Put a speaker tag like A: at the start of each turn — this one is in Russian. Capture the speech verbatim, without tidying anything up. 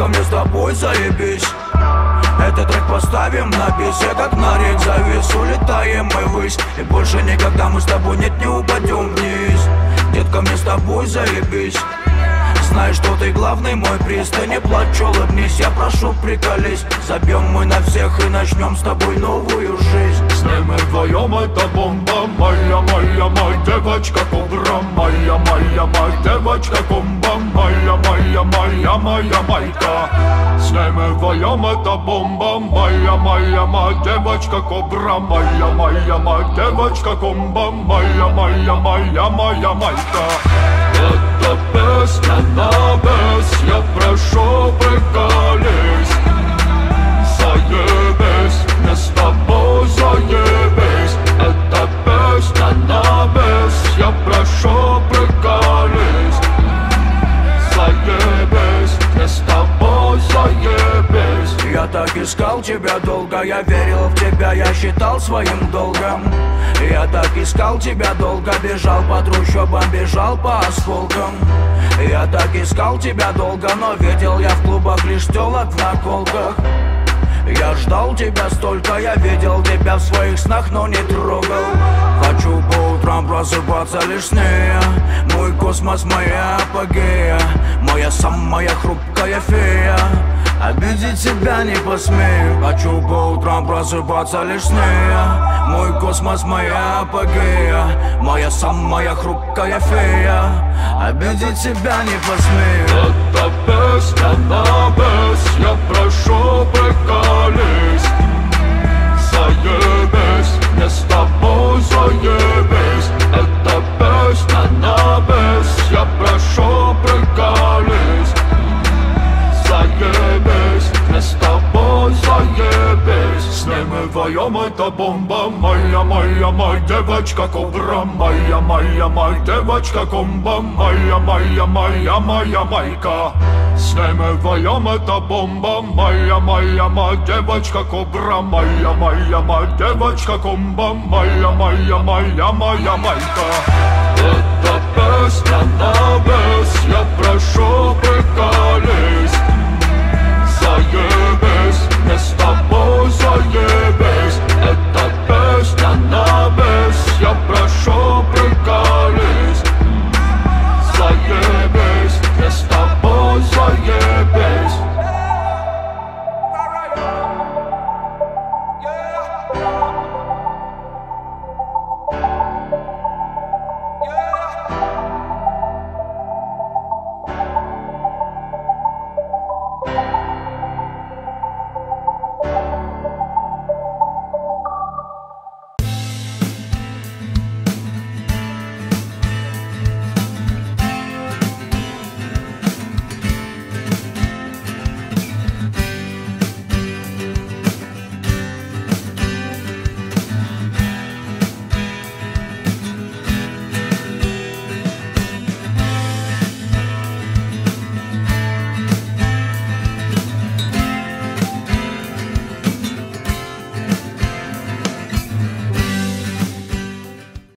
A: Детка, мне с тобой заебись. Этот трек поставим на бис. Я как на рейд завис, улетаем мы ввысь. И больше никогда мы с тобой нет не упадем вниз. Детка, мне с тобой заебись. Знай, что ты главный мой приз. Ты не плачь, улыбнись, я прошу, приколись. Забьем мы на всех и начнем с тобой новую жизнь.
B: С ним мы вдвоем, это бомба. Моя, моя, моя девочка кобра. Моя, моя, моя девочка комба. Моя, моя, моя, моя майка. С ним мы вдвоем, это бомба. Моя, моя, моя девочка кобра. Моя, моя, моя девочка комба. Моя, моя, моя, моя майка. Это песня на бес, я прошу, приколись. Заебись, мне с тобой заебись. Это песня на бес, я прошу, приколись. Заебись, мне с тобой заебись.
A: Я так искал тебя долго, я верил в тебя, я считал своим долгом. Я так искал тебя долго, бежал по трущобам, бежал по осколкам. Я так искал тебя долго, но видел я в клубах лишь телок в наколках. Я ждал тебя столько, я видел тебя в своих снах, но не трогал. Хочу по утрам просыпаться лишь сне. Мой космос, моя апогея, моя самая хрупкая фея. Обидеть тебя не посмею. Хочу по утрам просыпаться лишь сне. Мой космос, моя апогея, моя самая хрупкая фея. Обидеть тебя не посмею.
B: Это песня на бес, я прошу, приколись. Заебись, мне с тобой заебись. Это песня на бес, я прошу, приколись. Заебись, мне с тобой заебись. С ним мы вдвоем, это бомба. Моя, моя, моя девочка кобра. Моя, моя, моя девочка комба. Моя, моя, моя, моя майка. С ним мы вдвоем, это бомба. Моя, моя, моя девочка кобра. Моя, моя, моя девочка комба. Моя, моя, моя, моя майка. Это песня на бес, я прошу, приколись. Заебись.